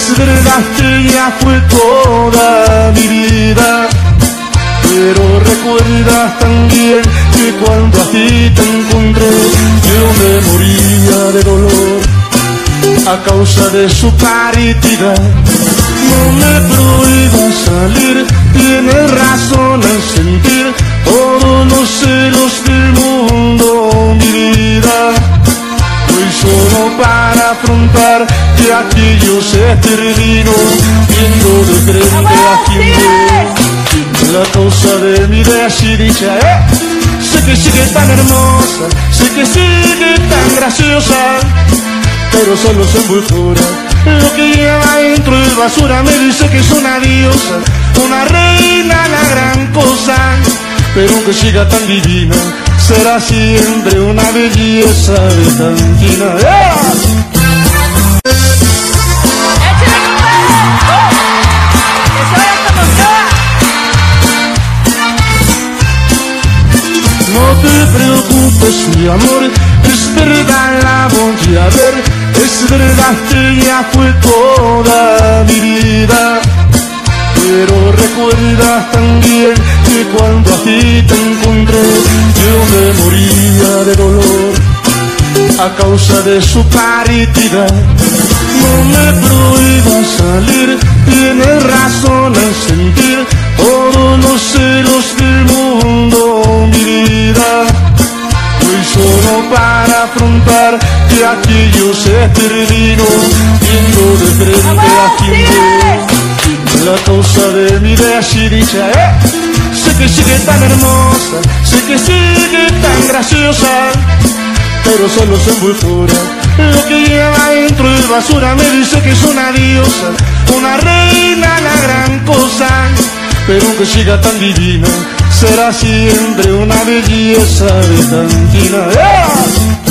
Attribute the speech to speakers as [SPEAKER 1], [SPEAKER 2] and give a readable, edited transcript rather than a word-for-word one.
[SPEAKER 1] Es verdad que ya fue toda mi vida, pero recuerdas también que cuando a ti te encontré yo me moría de dolor a causa de su partida. No me prohíbas salir, tienes razón al sentir todos los celos del mundo, mi vida. Hoy solo para afrontar que aquello se terminó, viendo de frente a quien la causa de mi desdicha. Sé que sigue tan hermosa, sé que sigue tan graciosa, pero solo se envoltura. Lo que lleva dentro es basura. Me dice que es una diosa, una reina, la gran cosa, pero aunque siga tan divina, será siempre una belleza de cantina. No te preocupes, mi amor, es verdad, la voy a ver. Es verdad que ya fue toda mi vida, pero recuerda también que cuando a ti te encontré yo me moría de dolor a causa de su partida. No me prohíbas salir, tienes razón al sentir todos los celos del mundo, mi vida. Hoy solo para afrontar que aquello se terminó, viendo de frente a quien la causa de mi desdicha. Sé que sigue tan hermosa, sé que sigue tan graciosa, pero solo se envoltura. Lo que lleva dentro es basura. Me dice que es una diosa, una reina, la gran cosa, pero aunque siga tan divina, será siempre una belleza de cantina.